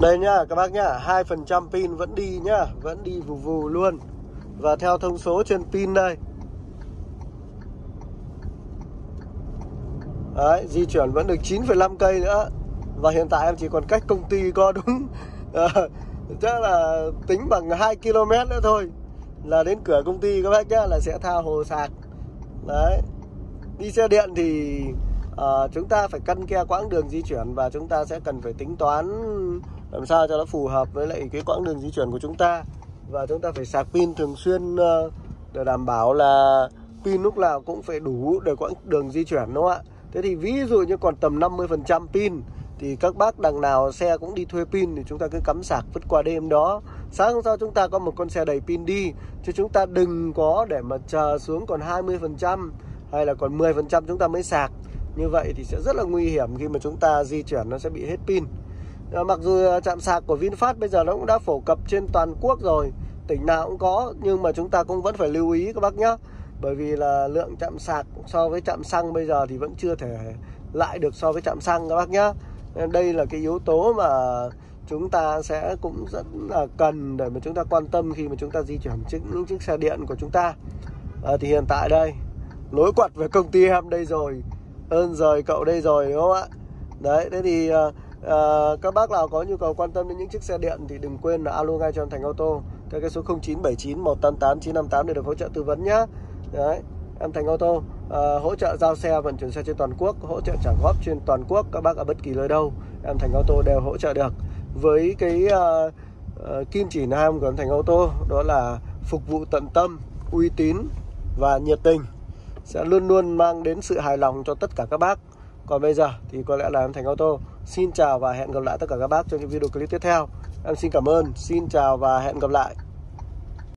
Đây nhá các bác nhá, 2% pin vẫn đi nhá, vẫn đi vù vù luôn. Và theo thông số trên pin đây. Đấy, di chuyển vẫn được 9,5 cây nữa. Và hiện tại em chỉ còn cách công ty có đúng chắc là tính bằng 2 km nữa thôi là đến cửa công ty các bác nhá, là sẽ tha hồ sạc. Đấy. Đi xe điện thì chúng ta phải căn ke quãng đường di chuyển và chúng ta sẽ cần phải tính toán làm sao cho nó phù hợp với lại cái quãng đường di chuyển của chúng ta. Và chúng ta phải sạc pin thường xuyên để đảm bảo là pin lúc nào cũng phải đủ để quãng đường di chuyển, đúng không ạ? Thế thì ví dụ như còn tầm 50% pin thì các bác đằng nào xe cũng đi thuê pin thì chúng ta cứ cắm sạc vứt qua đêm đó. Sáng hôm sau chúng ta có một con xe đầy pin đi, chứ chúng ta đừng có để mà chờ xuống còn 20% hay là còn 10% chúng ta mới sạc. Như vậy thì sẽ rất là nguy hiểm khi mà chúng ta di chuyển nó sẽ bị hết pin. Mặc dù trạm sạc của VinFast bây giờ nó cũng đã phổ cập trên toàn quốc rồi, tỉnh nào cũng có, nhưng mà chúng ta cũng vẫn phải lưu ý các bác nhé. Bởi vì là lượng trạm sạc so với trạm xăng bây giờ thì vẫn chưa thể lại được so với trạm xăng các bác nhé. Đây là cái yếu tố mà chúng ta sẽ cũng rất là cần để mà chúng ta quan tâm khi mà chúng ta di chuyển những chiếc xe điện của chúng ta. Thì hiện tại đây nối quặt về công ty em đây rồi, ơn rời cậu đây rồi, đúng không ạ? Đấy, thế thì các bác nào có nhu cầu quan tâm đến những chiếc xe điện thì đừng quên là alo ngay cho em Thành Auto theo cái số 0979 188 958 để được hỗ trợ tư vấn nhá. Đấy, em Thành Auto hỗ trợ giao xe, vận chuyển xe trên toàn quốc, hỗ trợ trả góp trên toàn quốc. Các bác ở bất kỳ nơi đâu em Thành Auto đều hỗ trợ được. Với cái kim chỉ nam của em Thành Auto đó là phục vụ tận tâm, uy tín và nhiệt tình, sẽ luôn luôn mang đến sự hài lòng cho tất cả các bác. Còn bây giờ thì có lẽ là em Thành Auto xin chào và hẹn gặp lại tất cả các bác trong những video clip tiếp theo. Em xin cảm ơn, xin chào và hẹn gặp lại.